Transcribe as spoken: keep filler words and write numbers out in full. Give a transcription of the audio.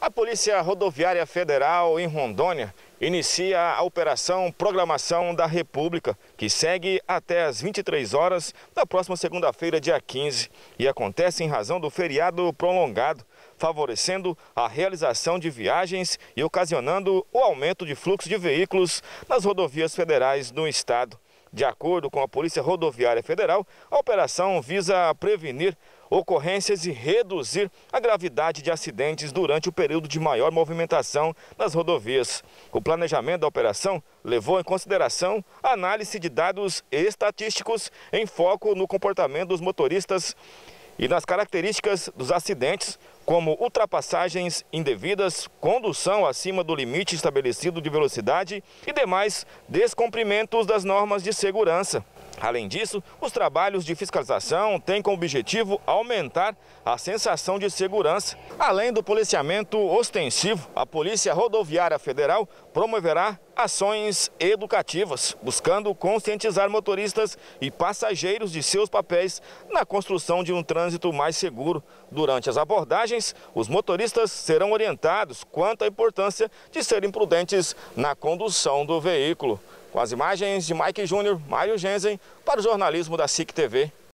A Polícia Rodoviária Federal em Rondônia inicia a Operação Programação da República, que segue até às vinte e três horas da próxima segunda-feira, dia quinze, e acontece em razão do feriado prolongado, favorecendo a realização de viagens e ocasionando o aumento de fluxo de veículos nas rodovias federais do estado. De acordo com a Polícia Rodoviária Federal, a operação visa prevenir ocorrências e reduzir a gravidade de acidentes durante o período de maior movimentação nas rodovias. O planejamento da operação levou em consideração a análise de dados estatísticos em foco no comportamento dos motoristas e nas características dos acidentes, como ultrapassagens indevidas, condução acima do limite estabelecido de velocidade e demais descumprimentos das normas de segurança. Além disso, os trabalhos de fiscalização têm como objetivo aumentar a sensação de segurança. Além do policiamento ostensivo, a Polícia Rodoviária Federal promoverá ações educativas, buscando conscientizar motoristas e passageiros de seus papéis na construção de um trânsito mais seguro. Durante as abordagens, os motoristas serão orientados quanto à importância de serem prudentes na condução do veículo. Com as imagens de Mike Júnior, Mário Genzen, para o jornalismo da S I C T V.